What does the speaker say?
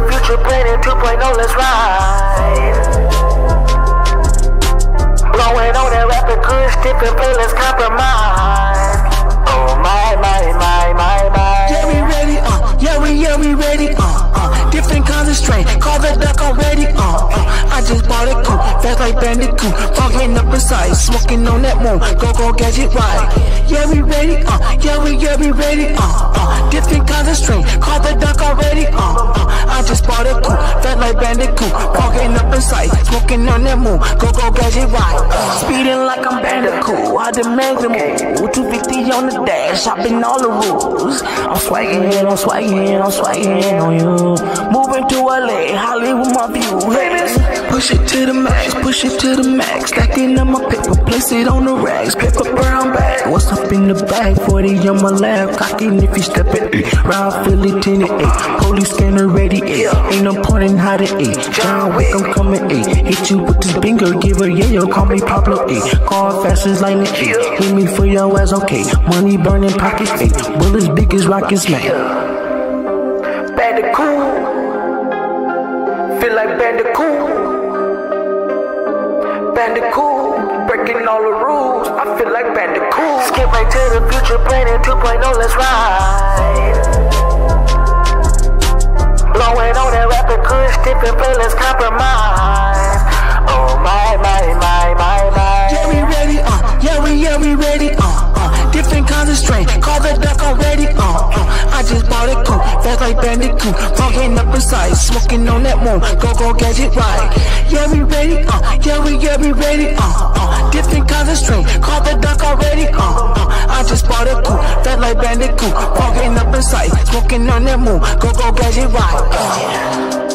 future, planning 2.0, let's ride. Blowing on that rapid good, stiffin' play, let's compromise. Oh my. Yeah, we ready, yeah, we ready, different kinds of strain, call the duck already, I just bought a coupe, fast like Bandicoot, fogging up inside, smoking on that moon, go gadget ride. Yeah, we ready, yeah, we ready, different kinds of strain, call the duck already, I just bought a coupe, fast like Bandicoot, fogging up inside, smoking on that moon, go gadget ride. Speeding like I'm Bandicoot, I demand the move, 250 on the dash, I've been all the rules. I'm swaggin' on you. Moving to LA, Hollywood, my view. Push it to the max. Stacking up my paper, place it on the racks. Paper brown bag. What's up in the bag? 40 on my lap. Cocking if you step it. Round Philly, 10-8. Police scanner ready, 8. Ain't no point in hiding, 8. John Wick, I'm coming, 8. Hit you with this bingo, give her yayo, call me Pablo, 8. Call fast as lightning, 8. Hit me for your ass, okay. Money burning pockets, 8. Bullets big as rockets, man. Bandicoot, feel like Bandicoot. Bandicoot, breaking all the rules. I feel like Bandicoot. Skip right to the future, planning 2.0, let's ride. Blowing on that rapid good, stiffin' play, let's compromise. Oh my. Yeah, we ready, yeah, we ready, different kinds of strain, call the duck already, I just bought a coupe, fast like Bandicoot, fogging up inside, smoking on that moon, go gadget ride. Yeah, we ready, yeah, we ready, different kinds of strain, call the duck already, I just bought a coupe, fast like Bandicoot, fogging up inside, smoking on that moon, go gadget ride.